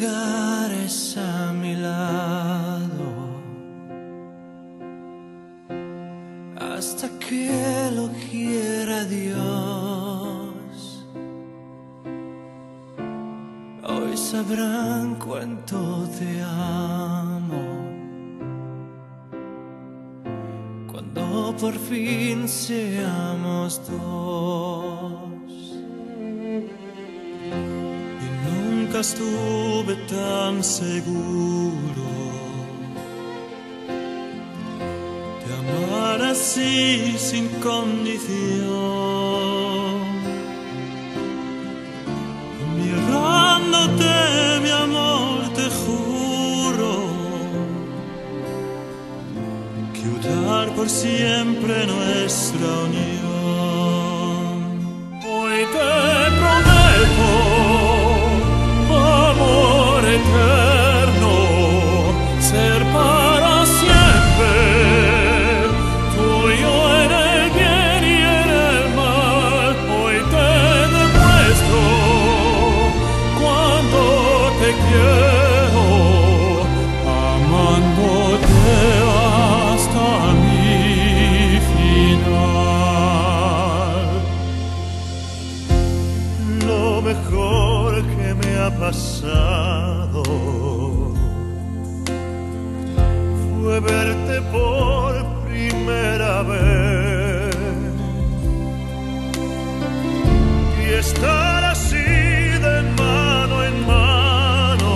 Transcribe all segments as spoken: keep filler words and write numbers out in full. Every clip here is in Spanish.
llegares a mi lado hasta que lo quiera Dios. Hoy sabrán cuánto te amo cuando por fin seamos dos. Nunca estuve tan seguro de amar así sin condición. Mirándote, mi amor, te juro que unir por siempre nuestra unión. Hoy te prometo amor eterno, ser para siempre tuyo en el bien y en el mal. Hoy te demuestro cuánto te quiero, amándote hasta mi final. Lo mejor que me ha pasado fue verte por primera vez y estar así de mano en mano.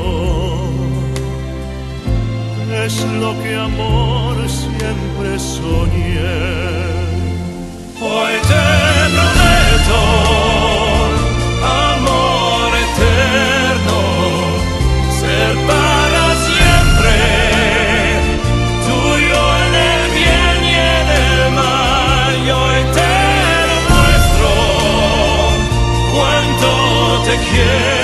Es lo que amor siempre soñé. Hoy te prometo amor eterno, ser para siempre tuyo en el bien y en el mal. Y hoy te demuestro cuánto te quiero.